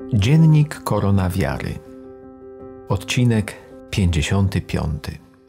Dziennik Koronawiary. Odcinek 55.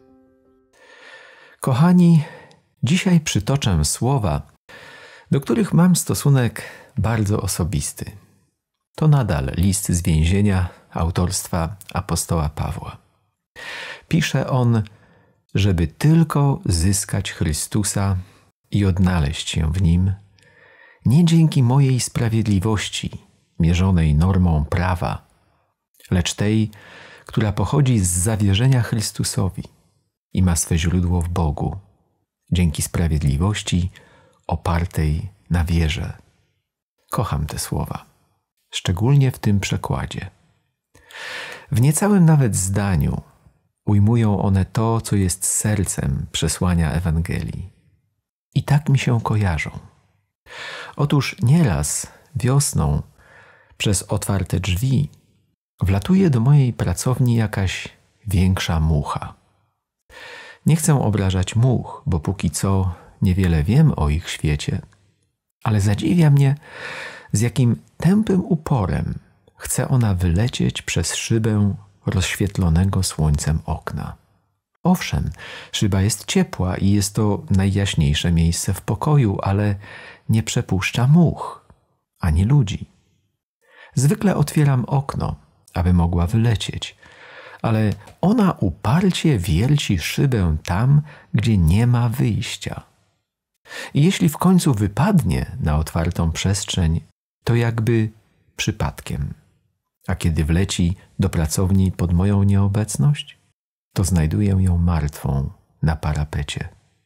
Kochani, dzisiaj przytoczę słowa, do których mam stosunek bardzo osobisty. To nadal list z więzienia autorstwa apostoła Pawła. Pisze on, żeby tylko zyskać Chrystusa i odnaleźć się w Nim, nie dzięki mojej sprawiedliwości, mierzonej normą prawa, lecz tej, która pochodzi z zawierzenia Chrystusowi i ma swe źródło w Bogu, dzięki sprawiedliwości opartej na wierze. Kocham te słowa, szczególnie w tym przekładzie. W niecałym nawet zdaniu ujmują one to, co jest sercem przesłania Ewangelii. I tak mi się kojarzą. Otóż nieraz wiosną przez otwarte drzwi wlatuje do mojej pracowni jakaś większa mucha. Nie chcę obrażać much, bo póki co niewiele wiem o ich świecie, ale zadziwia mnie, z jakim tępym uporem chce ona wylecieć przez szybę rozświetlonego słońcem okna. Owszem, szyba jest ciepła i jest to najjaśniejsze miejsce w pokoju, ale nie przepuszcza much, ani ludzi. Zwykle otwieram okno, aby mogła wylecieć, ale ona uparcie wierci szybę tam, gdzie nie ma wyjścia. I jeśli w końcu wypadnie na otwartą przestrzeń, to jakby przypadkiem. A kiedy wleci do pracowni pod moją nieobecność, to znajduję ją martwą na parapecie.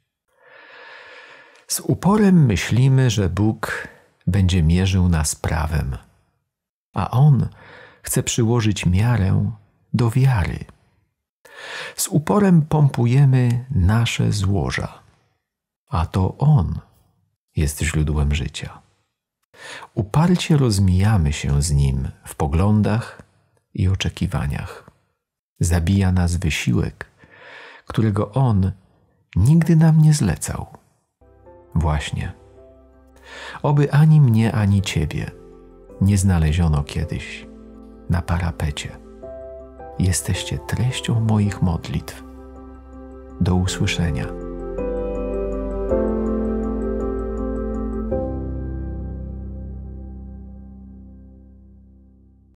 Z uporem myślimy, że Bóg będzie mierzył nas prawem, a On chce przyłożyć miarę do wiary. Z uporem pompujemy nasze złoża, a to On jest źródłem życia. Uparcie rozmijamy się z Nim w poglądach i oczekiwaniach. Zabija nas wysiłek, którego On nigdy nam nie zlecał. Właśnie. Oby ani mnie, ani Ciebie nie znaleziono kiedyś na parapecie. Jesteście treścią moich modlitw. Do usłyszenia.